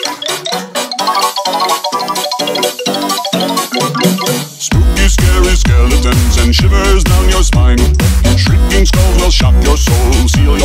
Spooky, scary skeletons and shivers down your spine. Shrieking skulls will shock your soul, seal